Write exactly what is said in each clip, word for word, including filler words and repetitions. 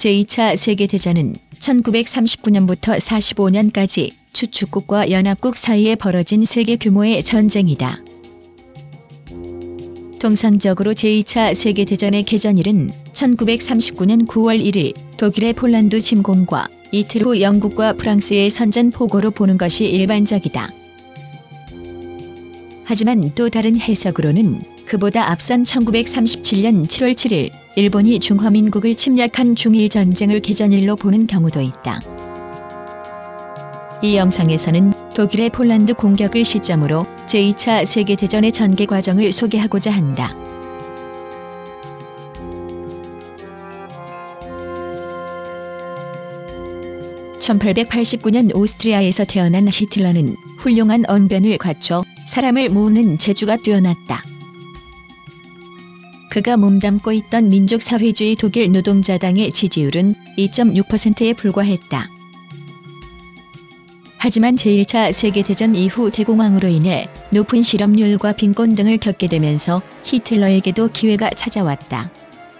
제이 차 세계대전은 천구백삼십구 년부터 사십오 년까지 주축국과 연합국 사이에 벌어진 세계 규모의 전쟁이다. 통상적으로 제이 차 세계대전의 개전일은 천구백삼십구 년 구월 일일 독일의 폴란드 침공과 이틀 후 영국과 프랑스의 선전포고로 보는 것이 일반적이다. 하지만 또 다른 해석으로는 그보다 앞선 천구백삼십칠 년 칠월 칠일 일본이 중화민국을 침략한 중일 전쟁을 개전일로 보는 경우도 있다. 이 영상에서는 독일의 폴란드 공격을 시점으로 제이 차 세계대전의 전개 과정을 소개하고자 한다. 천팔백팔십구 년 오스트리아에서 태어난 히틀러는 훌륭한 언변을 갖춰 사람을 모으는 재주가 뛰어났다. 그가 몸담고 있던 민족사회주의 독일 노동자당의 지지율은 이 점 육 퍼센트에 불과했다. 하지만 제일 차 세계대전 이후 대공황으로 인해 높은 실업률과 빈곤 등을 겪게 되면서 히틀러에게도 기회가 찾아왔다.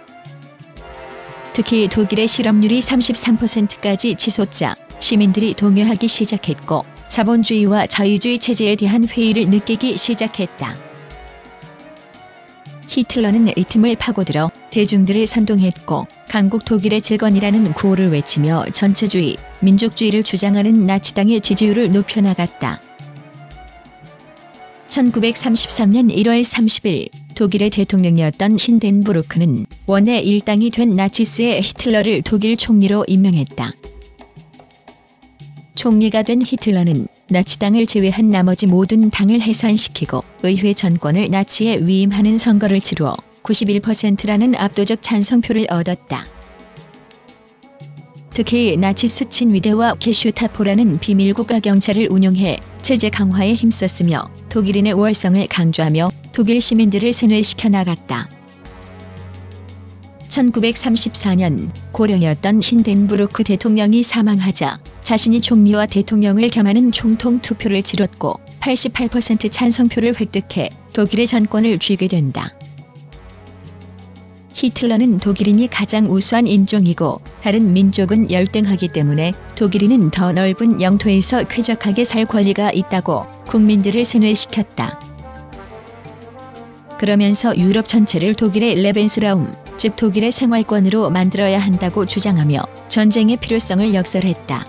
특히 독일의 실업률이 삼십삼 퍼센트까지 치솟자 시민들이 동요하기 시작했고 자본주의와 자유주의 체제에 대한 회의를 느끼기 시작했다. 히틀러는 이 틈을 파고들어 대중들을 선동했고 강국 독일의 재건이라는 구호를 외치며 전체주의, 민족주의를 주장하는 나치당의 지지율을 높여나갔다. 천구백삼십삼 년 일월 삼십일 독일의 대통령이었던 힌덴부르크는 원내 일당이 된 나치스의 히틀러를 독일 총리로 임명했다. 총리가 된 히틀러는 나치당을 제외한 나머지 모든 당을 해산시키고 의회 전권을 나치에 위임하는 선거를 치루어 구십일 퍼센트라는 압도적 찬성표를 얻었다. 특히 나치스 친위대와 게슈타포라는 비밀국가 경찰을 운용해 체제 강화에 힘썼으며 독일인의 우월성을 강조하며 독일 시민들을 세뇌시켜 나갔다. 천구백삼십사 년 고령이었던 힌덴부르크 대통령이 사망하자 자신이 총리와 대통령을 겸하는 총통 투표를 치렀고 팔십팔 퍼센트 찬성표를 획득해 독일의 전권을 쥐게 된다. 히틀러는 독일인이 가장 우수한 인종이고 다른 민족은 열등하기 때문에 독일인은 더 넓은 영토에서 쾌적하게 살 권리가 있다고 국민들을 세뇌시켰다. 그러면서 유럽 전체를 독일의 레벤스라움, 즉 독일의 생활권으로 만들어야 한다고 주장하며 전쟁의 필요성을 역설했다.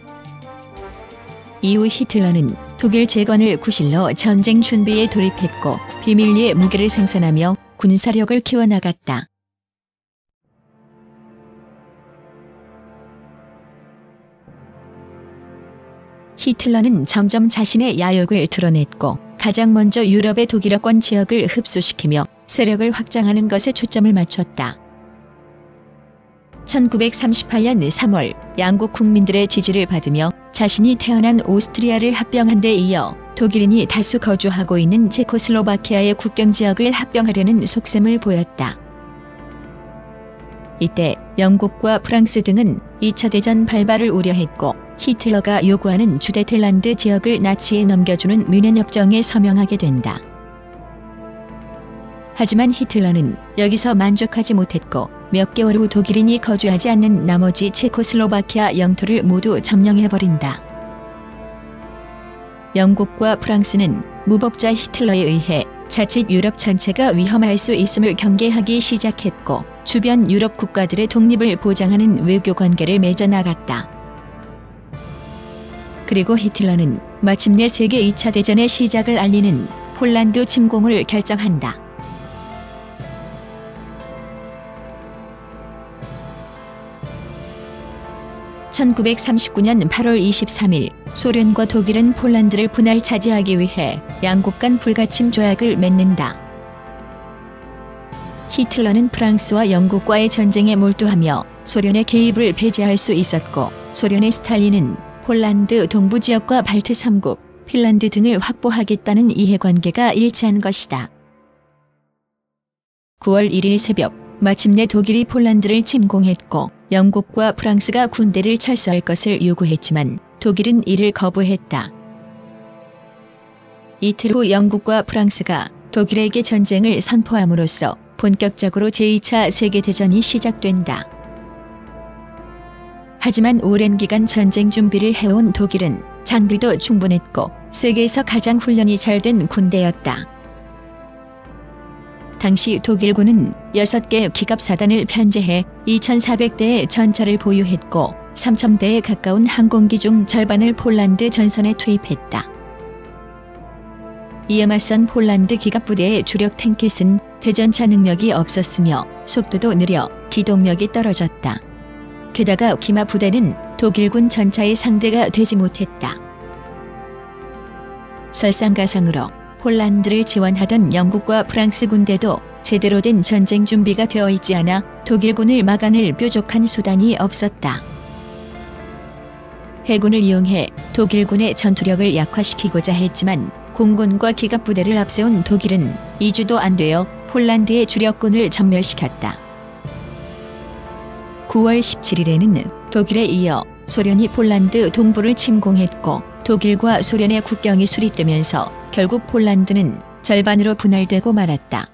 이후 히틀러는 독일 재건을 구실로 전쟁 준비에 돌입했고 비밀리에 무기를 생산하며 군사력을 키워나갔다. 히틀러는 점점 자신의 야욕을 드러냈고 가장 먼저 유럽의 독일어권 지역을 흡수시키며 세력을 확장하는 것에 초점을 맞췄다. 천구백삼십팔 년 삼월 양국 국민들의 지지를 받으며 자신이 태어난 오스트리아를 합병한 데 이어 독일인이 다수 거주하고 있는 체코슬로바키아의 국경 지역을 합병하려는 속셈을 보였다. 이때 영국과 프랑스 등은 이 차 대전 발발을 우려했고 히틀러가 요구하는 주데텔란드 지역을 나치에 넘겨주는 뮌헨협정에 서명하게 된다. 하지만 히틀러는 여기서 만족하지 못했고 몇 개월 후 독일인이 거주하지 않는 나머지 체코슬로바키아 영토를 모두 점령해버린다. 영국과 프랑스는 무법자 히틀러에 의해 자칫 유럽 전체가 위험할 수 있음을 경계하기 시작했고 주변 유럽 국가들의 독립을 보장하는 외교 관계를 맺어나갔다. 그리고 히틀러는 마침내 세계 이 차 대전의 시작을 알리는 폴란드 침공을 결정한다. 천구백삼십구 년 팔월 이십삼일 소련과 독일은 폴란드를 분할 차지하기 위해 양국 간 불가침 조약을 맺는다. 히틀러는 프랑스와 영국과의 전쟁에 몰두하며 소련의 개입을 배제할 수 있었고 소련의 스탈린은 폴란드 동부 지역과 발트 삼 국, 핀란드 등을 확보하겠다는 이해관계가 일치한 것이다. 구월 일일 새벽 마침내 독일이 폴란드를 침공했고 영국과 프랑스가 군대를 철수할 것을 요구했지만 독일은 이를 거부했다. 이틀 후 영국과 프랑스가 독일에게 전쟁을 선포함으로써 본격적으로 제이 차 세계대전이 시작된다. 하지만 오랜 기간 전쟁 준비를 해온 독일은 장비도 충분했고 세계에서 가장 훈련이 잘 된 군대였다. 당시 독일군은 여섯 개의 기갑사단을 편제해 이천사백 대의 전차를 보유했고 삼천 대에 가까운 항공기 중 절반을 폴란드 전선에 투입했다. 이에 맞선 폴란드 기갑부대의 주력 탱켓은 대전차 능력이 없었으며 속도도 느려 기동력이 떨어졌다. 게다가 기마 부대는 독일군 전차의 상대가 되지 못했다. 설상가상으로 폴란드를 지원하던 영국과 프랑스 군대도 제대로 된 전쟁 준비가 되어 있지 않아 독일군을 막아낼 뾰족한 수단이 없었다. 해군을 이용해 독일군의 전투력을 약화시키고자 했지만 공군과 기갑부대를 앞세운 독일은 이 주도 안 되어 폴란드의 주력군을 전멸시켰다. 구월 십칠일에는 독일에 이어 소련이 폴란드 동부를 침공했고 독일과 소련의 국경이 수립되면서 결국 폴란드는 절반으로 분할되고 말았다.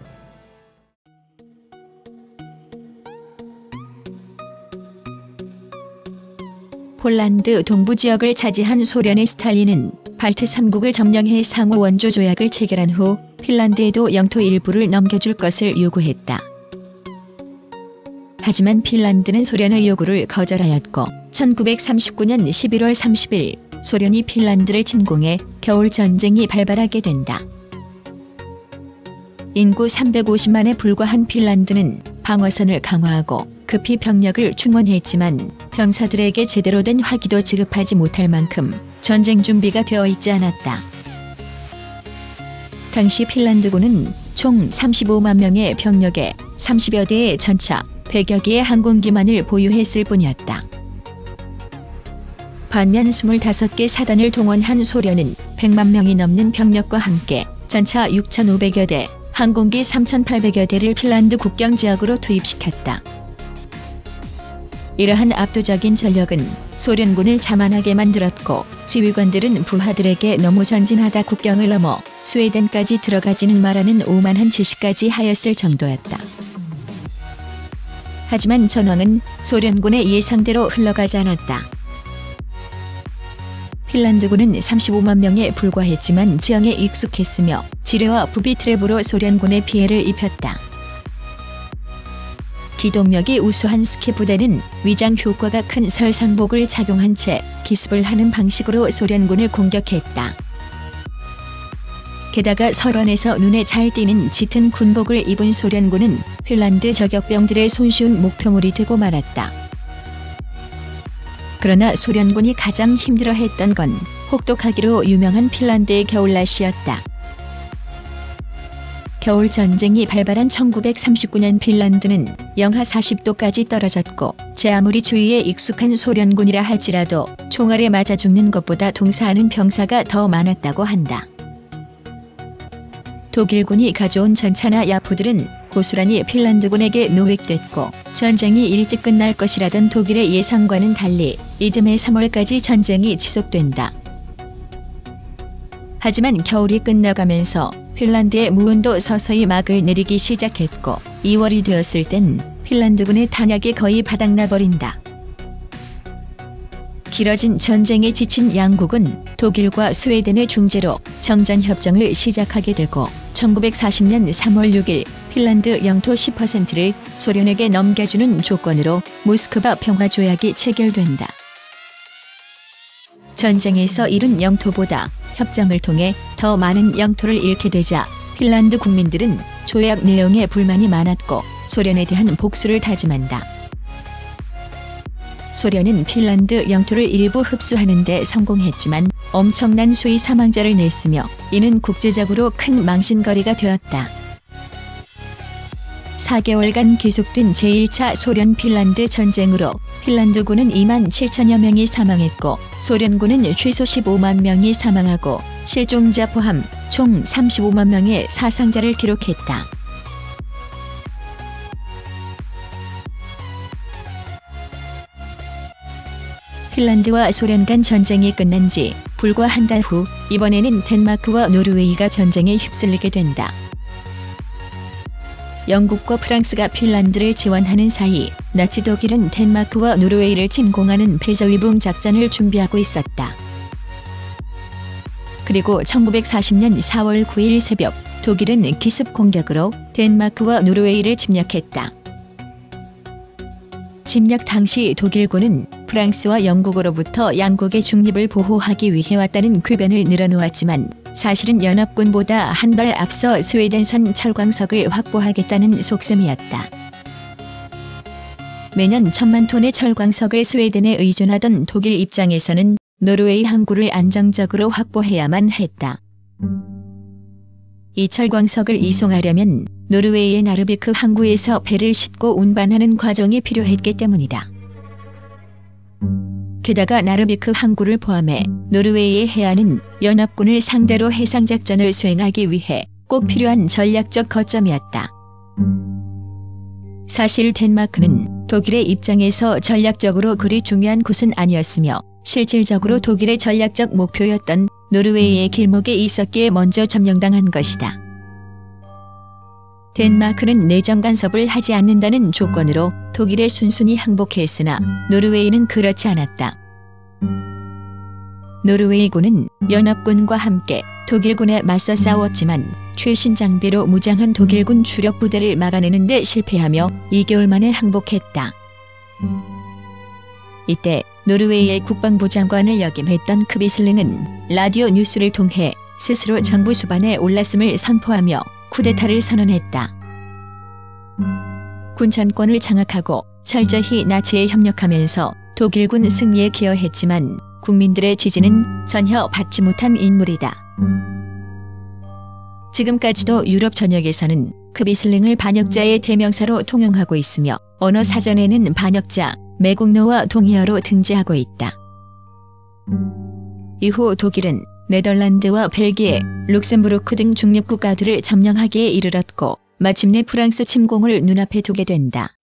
폴란드 동부 지역을 차지한 소련의 스탈린은 발트 삼 국을 점령해 상호 원조 조약을 체결한 후 핀란드에도 영토 일부를 넘겨줄 것을 요구했다. 하지만 핀란드는 소련의 요구를 거절하였고 천구백삼십구년 십일월 삼십일 소련이 핀란드를 침공해 겨울 전쟁이 발발하게 된다. 인구 삼백오십만에 불과한 핀란드는 방어선을 강화하고 급히 병력을 충원했지만 병사들에게 제대로 된 화기도 지급하지 못할 만큼 전쟁 준비가 되어 있지 않았다. 당시 핀란드군은 총 삼십오만 명의 병력에 삼십여 대의 전차, 백여 개의 항공기만을 보유했을 뿐이었다. 반면 스물다섯 개 사단을 동원한 소련은 백만 명이 넘는 병력과 함께 전차 육천오백여 대, 항공기 삼천팔백여 대를 핀란드 국경 지역으로 투입시켰다. 이러한 압도적인 전력은 소련군을 자만하게 만들었고 지휘관들은 부하들에게 너무 전진하다 국경을 넘어 스웨덴까지 들어가지는 마라는 오만한 지시까지 하였을 정도였다. 하지만 전황은 소련군의 예상대로 흘러가지 않았다. 핀란드군은 삼십오만 명에 불과했지만 지형에 익숙했으며 지뢰와 부비 트랩으로 소련군의 피해를 입혔다. 기동력이 우수한 스키 부대는 위장 효과가 큰 설상복을 착용한 채 기습을 하는 방식으로 소련군을 공격했다. 게다가 설원에서 눈에 잘 띄는 짙은 군복을 입은 소련군은 핀란드 저격병들의 손쉬운 목표물이 되고 말았다. 그러나 소련군이 가장 힘들어했던 건 혹독하기로 유명한 핀란드의 겨울 날씨였다. 겨울 전쟁이 발발한 천구백삼십구년 핀란드는 영하 사십 도까지 떨어졌고 제 아무리 주위에 익숙한 소련군이라 할지라도 총알에 맞아 죽는 것보다 동사하는 병사가 더 많았다고 한다. 독일군이 가져온 전차나 야포들은 고스란히 핀란드군에게 노획됐고 전쟁이 일찍 끝날 것이라던 독일의 예상과는 달리 이듬해 삼월까지 전쟁이 지속된다. 하지만 겨울이 끝나가면서 핀란드의 무운도 서서히 막을 내리기 시작했고 이월이 되었을 땐 핀란드군의 탄약이 거의 바닥나버린다. 길어진 전쟁에 지친 양국은 독일과 스웨덴의 중재로 정전협정을 시작하게 되고 천구백사십년 삼월 육일 핀란드 영토 십 퍼센트를 소련에게 넘겨주는 조건으로 모스크바 평화조약이 체결된다. 전쟁에서 잃은 영토보다 협정을 통해 더 많은 영토를 잃게 되자 핀란드 국민들은 조약 내용에 불만이 많았고 소련에 대한 복수를 다짐한다. 소련은 핀란드 영토를 일부 흡수하는 데 성공했지만 엄청난 수의 사망자를 냈으며 이는 국제적으로 큰 망신거리가 되었다. 사 개월간 계속된 제일 차 소련 핀란드 전쟁으로 핀란드군은 이만 칠천여 명이 사망했고 소련군은 최소 십오만 명이 사망하고 실종자 포함 총 삼십오만 명의 사상자를 기록했다. 핀란드와 소련 간 전쟁이 끝난 지 불과 한 달 후 이번에는 덴마크와 노르웨이가 전쟁에 휩쓸리게 된다. 영국과 프랑스가 핀란드를 지원하는 사이 나치 독일은 덴마크와 노르웨이를 침공하는 패저위붕 작전을 준비하고 있었다. 그리고 천구백사십 년 사월 구일 새벽 독일은 기습 공격으로 덴마크와 노르웨이를 침략했다. 침략 당시 독일군은 프랑스와 영국으로부터 양국의 중립을 보호하기 위해 왔다는 궤변을 늘어놓았지만 사실은 연합군보다 한 발 앞서 스웨덴산 철광석을 확보하겠다는 속셈이었다. 매년 천만 톤의 철광석을 스웨덴에 의존하던 독일 입장에서는 노르웨이 항구를 안정적으로 확보해야만 했다. 이 철광석을 이송하려면 노르웨이의 나르비크 항구에서 배를 싣고 운반하는 과정이 필요했기 때문이다. 게다가 나르비크 항구를 포함해 노르웨이의 해안은 연합군을 상대로 해상작전을 수행하기 위해 꼭 필요한 전략적 거점이었다. 사실 덴마크는 독일의 입장에서 전략적으로 그리 중요한 곳은 아니었으며 실질적으로 독일의 전략적 목표였던 노르웨이의 길목에 있었기에 먼저 점령당한 것이다. 덴마크는 내정 간섭을 하지 않는다는 조건으로 독일에 순순히 항복했으나 노르웨이는 그렇지 않았다. 노르웨이군은 연합군과 함께 독일군에 맞서 싸웠지만 최신 장비로 무장한 독일군 주력 부대를 막아내는 데 실패하며 이 개월 만에 항복했다. 이때 노르웨이의 국방부 장관을 역임했던 크비슬링은 라디오 뉴스를 통해 스스로 정부 수반에 올랐음을 선포하며 쿠데타를 선언했다. 군천권을 장악하고 철저히 나치에 협력하면서 독일군 승리에 기여했지만 국민들의 지지는 전혀 받지 못한 인물이다. 지금까지도 유럽 전역에서는 크비슬링을 반역자의 대명사로 통용하고 있으며 언어 사전에는 반역자, 매국노와 동의어로 등재하고 있다. 이후 독일은 네덜란드와 벨기에, 룩셈부르크 등 중립국가들을 점령하기에 이르렀고 마침내 프랑스 침공을 눈앞에 두게 된다.